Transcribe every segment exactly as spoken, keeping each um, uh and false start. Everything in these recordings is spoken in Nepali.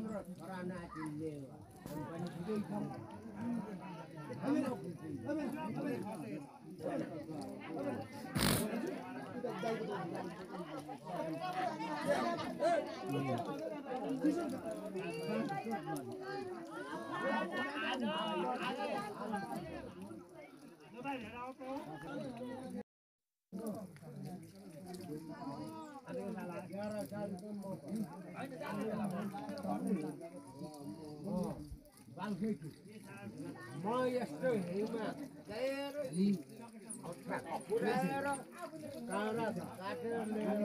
म यस्तो हिउँमा गएर पुऱ्याएर काँडा काटेर लिएर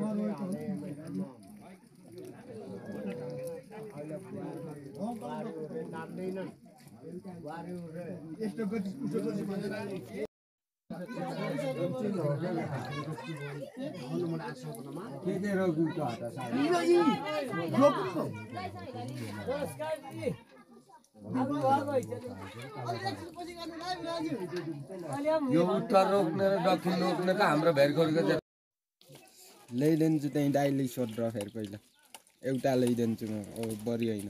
नाप्दैनन् यस्तो गति के के रोक्नु त हटा यो उत्तर रोक्ने र दक्षिण रोक्ने त हाम्रो भेरकोटको ल्याइदिन्छु त्यहीँ दाइले सोध्र फेरि पहिला एउटा ल्याइदिन्छु म अब बढी होइन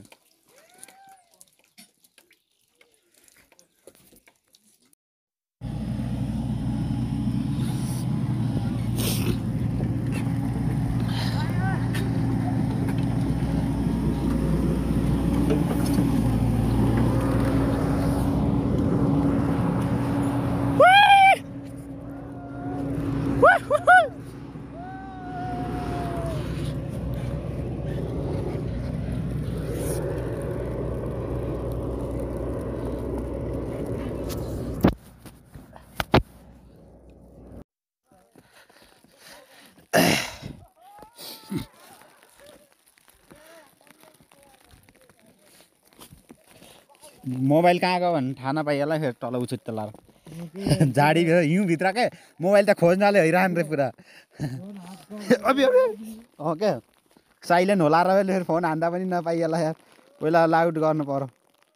मोबाइल कहाँ गयो भने थाहा नपाइएला फेरि तल उछिट्ट लाएर झाडी हिउँभित्र क्या मोबाइल त खोज्नाले हैरान रे पुरा अबि हो क्या साइलेन्ट होला र फेरि फोन हान्दा पनि नपाइएला यार पहिला लाउड गर्नु पर्यो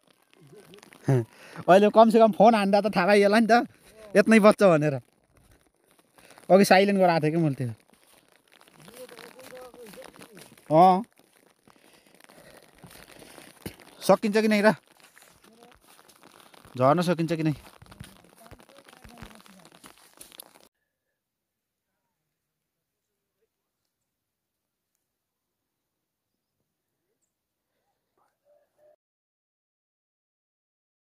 अहिले कमसेकम फोन हान्दा त थाहा पाइएला नि त यत्नै बच्च भनेर अघि साइलेन्ट गराएको थिएँ कि मैले त्यो अँ सकिन्छ कि नै र झर्न सकिन्छ कि नै